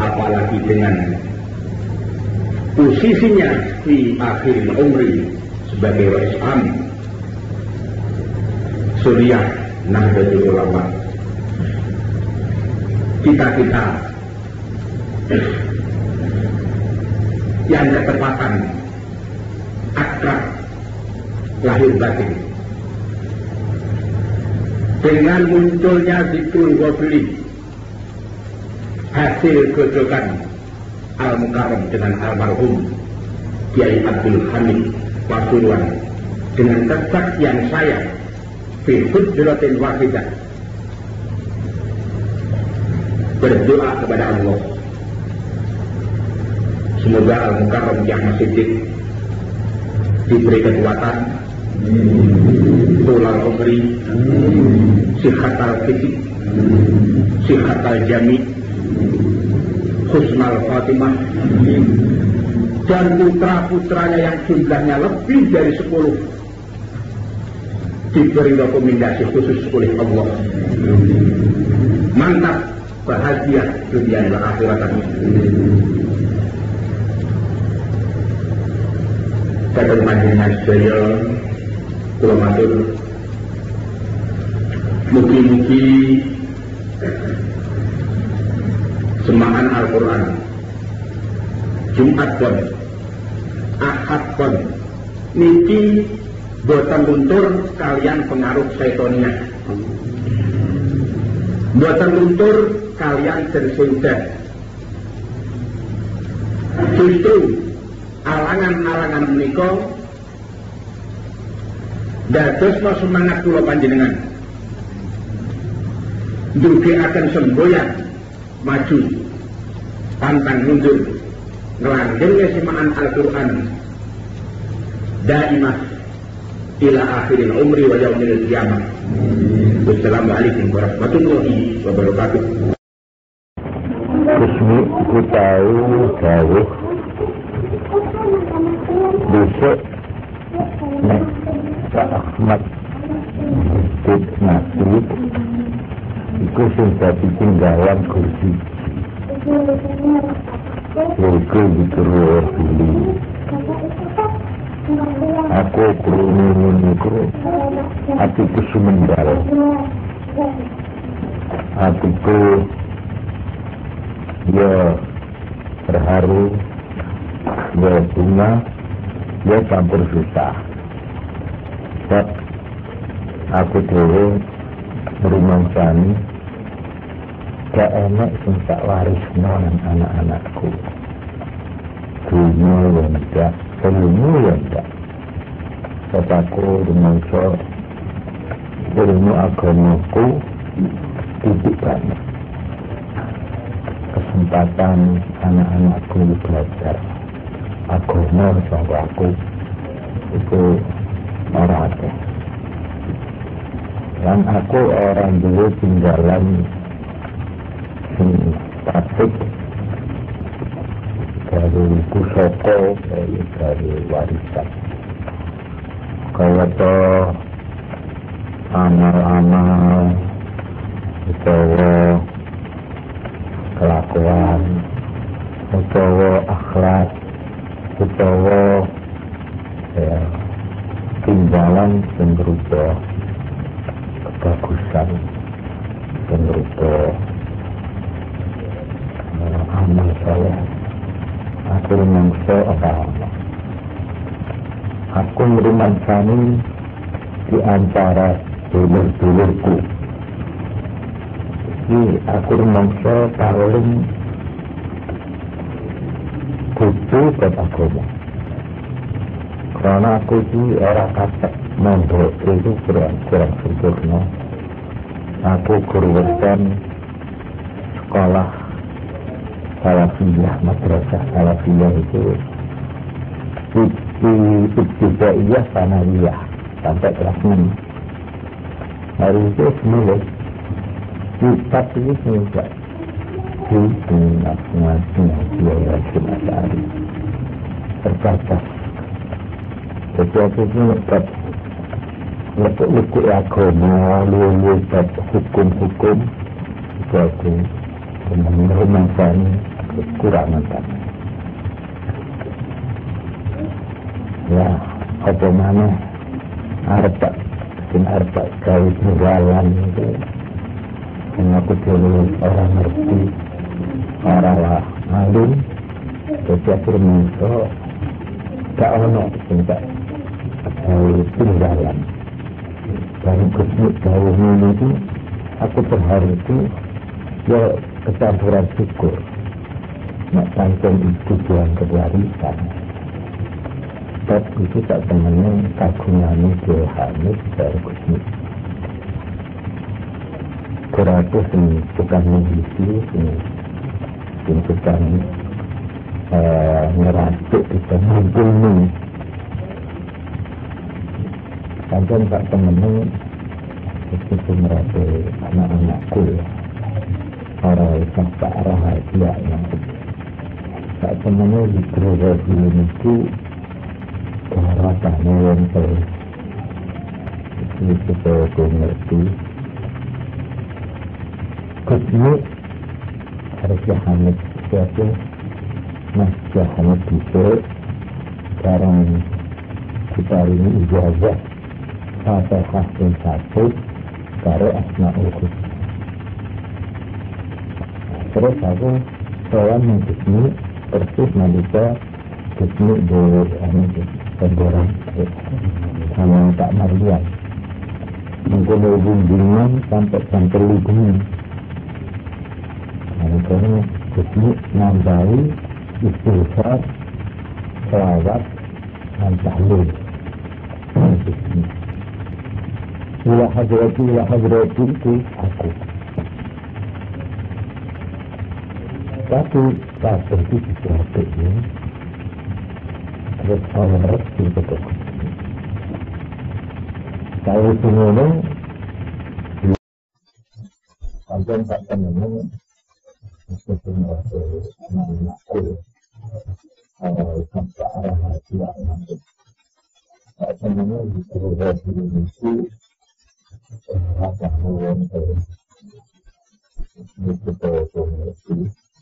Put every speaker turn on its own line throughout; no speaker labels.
apalagi dengan posisinya di akhir umri sebagai rais am Suriah Nahdlatul Ulama. Kita yang ketepatan akrab lahir batin dengan munculnya Zikrul Ghafili, hasil gojokan Al-Mukarram dengan almarhum Kiai Abdul Hamid Pasuruan, dengan kesaksian saya fi hujratin wahidah berdoa kepada Allah, semoga Al-Mukarram yang masih diberi kekuatan, tulal umri, sihatal fisik, sihatal jami, husnal khatimah, dan putra-putranya yang jumlahnya lebih dari 10 diberi rekomendasi khusus oleh Allah. Mantap, bahagia dunia dan akhirat. Kata panjenengan sedaya kula matur, mugi-mugi semaan Al-Quran Jumat pun Ahad pun niki boten luntur kalian pengaruh seitonia, boten luntur kalian terseudah, justru alangan-alangan menika dadosna semangat kula panjenengan ndugekaken semboyan maju pantang mundur nglanggengnya semaan Al-Quran daimah ila akhiril umri wa yaumil qiyamah. Wassalamualaikum warahmatullahi wabarakatuh.
Kusmi ku tahu dawuh besok nek Pak Ahmad Masjid Nasib iku sing dadi tinggalan kursi yaiku Zikrul Ghafili. Aku krungu niku atiku sumendal, atiku ya terharu, ya bunga, ya campur susah. Sebab aku dhewe rumangsani gak enak sing tak warisno nang anak-anakku. Dunia ya ndak, ilmu ya ndak. Sebab aku rumangsa ilmu agamaku titik banget. Kesempatan anak-anakku belajar agama sama aku itu ora akeh. Dan aku orang dulu tinggalan sing statik dari pusaka, dari warisan. Kalau to amal-amal utawa kelakuan utawa akhlak utawa tinggalan yang berupa kebagusan, yang berupa amal saya. Aku menungso apa-apa. Aku merumansani di antara dulur-dulurku. Ini aku menungso paling kudu buat agama. Karena aku ini orang katek mondok itu kurang sempurna. Aku kuruwetan sekolah salafiyah, madrasah salafiyah itu ibtidaiyah sanawiyah sampai kelas 6. Hari itu semula kitab ini juga di ngaji Asy'ari terbatas. Jadi aku ini lekuk agama, luwih hukum-hukum itu aku merumangsani kekurangan kami. Ya, apa mana arba kau tinggalan itu, yang aku dulu orang ngerti, orang lah alim, jadi berminta, tak ono tidak kau tinggalan. Dan kusmuk kau ini itu, aku terharu itu, ya kecampuran syukur. Nak tanggung itu Tuhan kewarisan. Tapi itu tak temannya kagungannya Yohanes dari kusmuk. Kuratus ini bukan mengisi, ini bukan ngeratuk, kita mumpul ini. Tanggung tak temannya itu merata anak-anakku ya. Orang sampai rahasia yang tak temannya di kerajaan itu rasanya yang itu kita mengerti kusmuk harus jahanat siapa mas jahanat bisa sekarang kita ini ijazah Fatihah dan satu karo Asmaul Husna. Terus aku soal kusmuk persis nalika kusmuk dari Pendorang sama Pak Marlian menggunakan bimbingan sampai terlibungan. Karena kusmuk nambahi istighfar, selawat dan tahlil. Ila hadrati itu aku. Tapi tak seperti sesuatu ini. Terus orang resmi betul. Kalau semuanya sampai tak teman meskipun anak-anakku sampai arah hati nanti tak temannya disuruh itu rasa nuwun itu betul mengerti.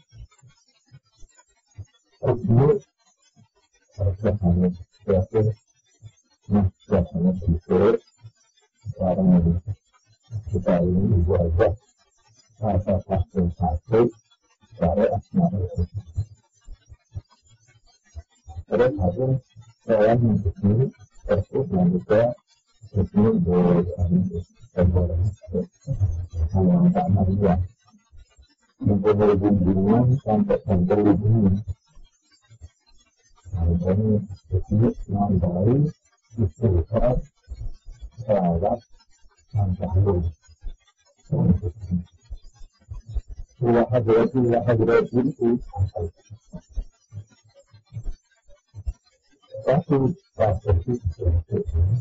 Kusmuk harus siapa masanya bisa sekarang ini kita ini wajah rasa pasien satu dari Asmaul Husna. Terus aku saya mengikuti terus juga kusmuk dari Pendorang sama Pak Maria mempunyai hubungan sampai terlibungan. Ini kusmuk nambahi istighfar, selawat, dan tahlil. Ila hadrati itu satu seperti sesuatu ini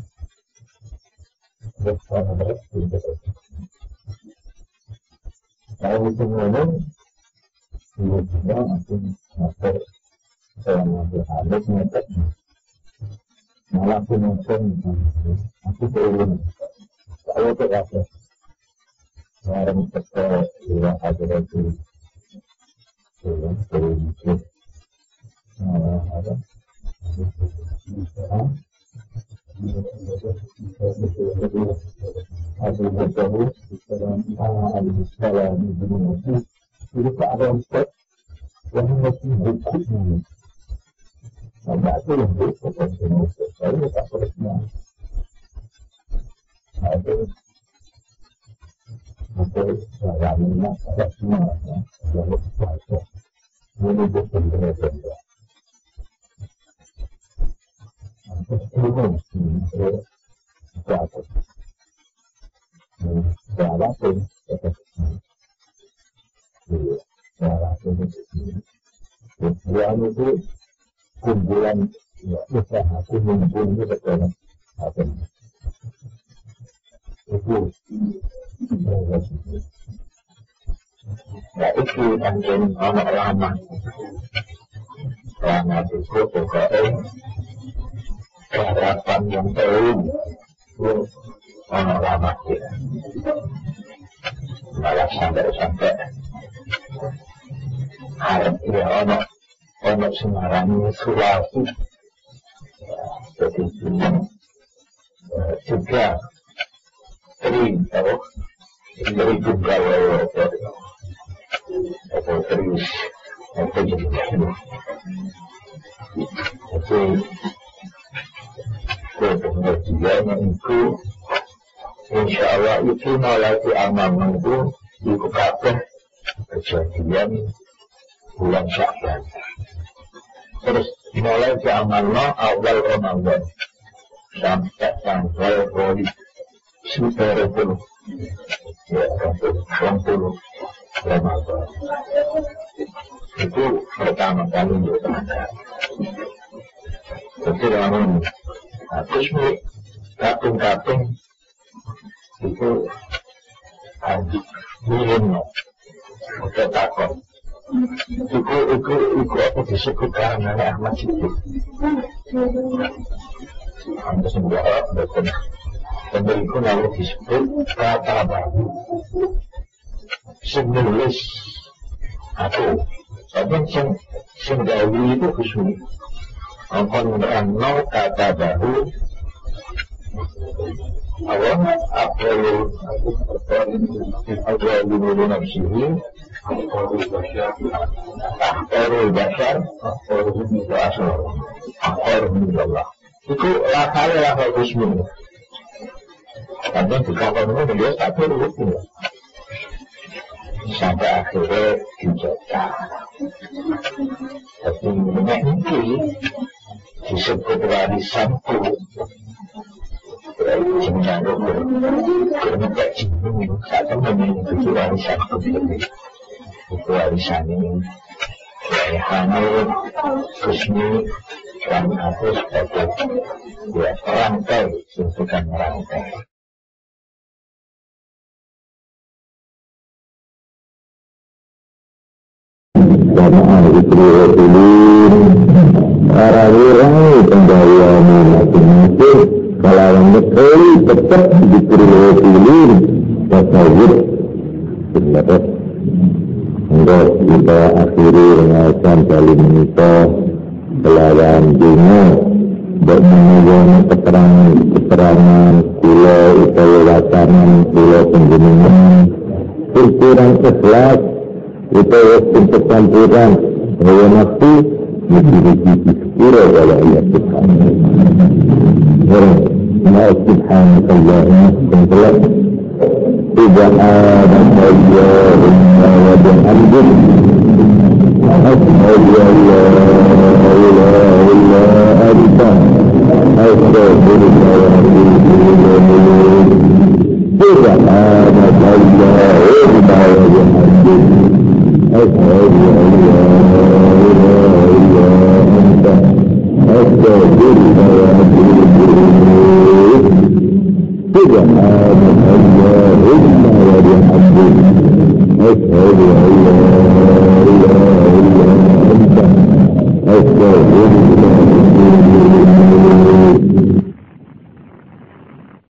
bersama bersih betul. Kalau semuanya juga aku ngatur saya ngambil habis ngetek malah aku nonton aku turun kalau terasa orang kita ila hadrati turun ada Abu Bakar Al-Salam itu ada empat yang mesti bukunya. Ada itu yang buku saya tak pernah. Ada caranya ada semua yang berkuasa. Ini bukan berbeda. Kumpulan usaha kumpul itu sekarang apa itu ya itu mungkin anak lama itu pokoknya harapan yang terlalu anak lama ya malah sampai ya ono Semarang Sulawesi jadi juga sering tahu dari tunggal atau serius atau jadi pengertiannya itu insya Allah itu mulai diamalkan itu kabeh kejadian bulan Sya'ban. Terus mulai diamalkan awal Ramadan sampai tanggal 20 ya 20 Ramadan itu pertama kali untuk tanda. Jadi namun terus kapung-kapung itu minum udah takut itu apa disebut karena Ahmad Siddiq hampir semua betul dan itu lalu disebut kata baru senulis aku tapi yang dahulu itu khusus ampun merano kata baru awalnya Abdul Nafsihi Akhirul Bashar Akhirul Allah itu lafalnya lafal Bismillah tapi di kawan itu dia satu hukum sampai akhirnya dicetak tapi ini disebut warisanku sebenarnya karena tak cium saat itu warisanku itu warisan ini Hamil Kusmi dan aku sebagai ya rantai bukan rantai Jamaah Istri Rasulullah para wirai penggayaan masing-masing kalawan betul tetap Istri Rasulullah tasawuf sebenarnya untuk kita akhiri dengan kali menikah kelawan dunia dan mengenai keterangan kula utawa wacana kula penjenengan kurang ikhlas utawa untuk campuran hawa nafsu memiliki sekira wala yaqtan ya subhanallah telah subhanallah wa bihamdihi ashhadu an la ilaha illa anta astaghfiruka wa atubu ilaik subhanallah wa bihamdihi أشهد أن لا إله إلا أنت أستغفرك وأتوب إليك سبحانك اللهم وبحمدك أشهد أن لا